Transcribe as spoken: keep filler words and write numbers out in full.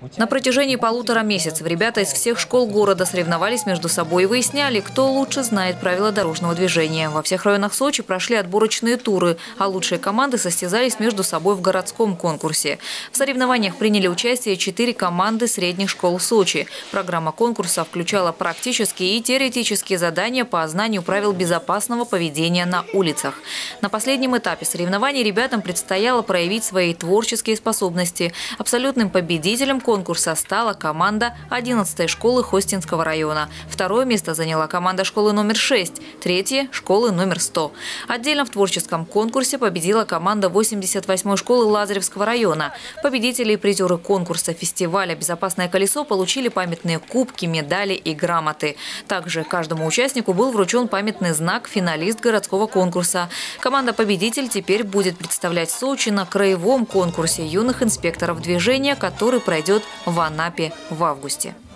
На протяжении полутора месяцев ребята из всех школ города соревновались между собой и выясняли, кто лучше знает правила дорожного движения. Во всех районах Сочи прошли отборочные туры, а лучшие команды состязались между собой в городском конкурсе. В соревнованиях приняли участие четыре команды средних школ Сочи. Программа конкурса включала практические и теоретические задания по знанию правил безопасного поведения на улицах. На последнем этапе соревнований ребятам предстояло проявить свои творческие способности. Абсолютным победителем конкурса Конкурса стала команда одиннадцатой школы Хостинского района. Второе место заняла команда школы номер шесть, третье – школы номер сто. Отдельно в творческом конкурсе победила команда восемьдесят восьмой школы Лазаревского района. Победители и призеры конкурса фестиваля «Безопасное колесо» получили памятные кубки, медали и грамоты. Также каждому участнику был вручен памятный знак «Финалист городского конкурса». Команда-победитель теперь будет представлять Сочи на краевом конкурсе юных инспекторов движения, который пройдет в Анапе в августе.